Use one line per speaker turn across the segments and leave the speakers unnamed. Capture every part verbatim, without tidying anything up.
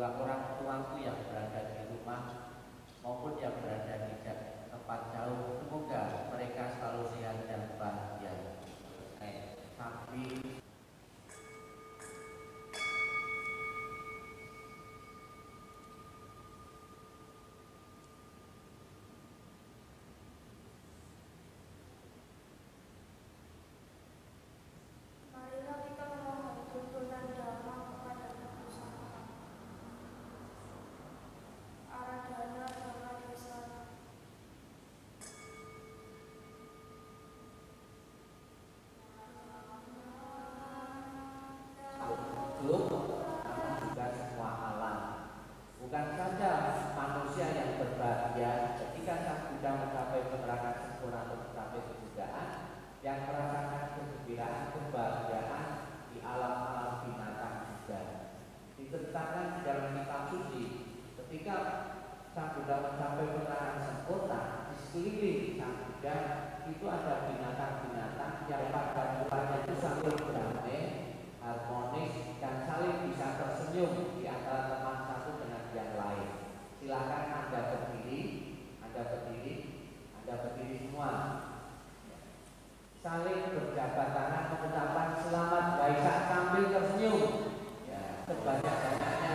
kedua orang tuaku yang berada di rumah maupun yang berada di tempat jauh, semoga mereka selalu sehat dan bahagia. Eh, tapi juga semua alam. Bukan saja manusia yang berbahagia ketika sang Buddha mencapai keterangan sempurna atau mencapai kebuddhaan, yang merasakan kegembiraan, kebahagiaan di alam-alam binatang juga. Diceritakan di dalam kitab suci, ketika sang Buddha mencapai keterangan sempurna, di sekeliling sang Buddha itu ada binatang-binatang yang pada mulanya itu saling berdamai, harmonis, dan saling bisa tersenyum di antara teman satu dengan yang lain. Silakan Anda berdiri, Anda berdiri, Anda berdiri semua. Saling berjabat tangan mengucapkan selamat Waisak sambil tersenyum. Ya, sebanyak-banyaknya.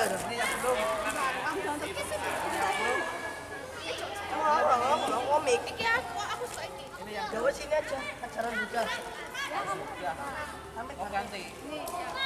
udah.
Ini yang belum.
Ngomong, ngomong, komik.
Iki aku, aku suka iki.
Ini yang
Gawe sini aja, ajaran juga.
ya. Mau ganti.
Ini.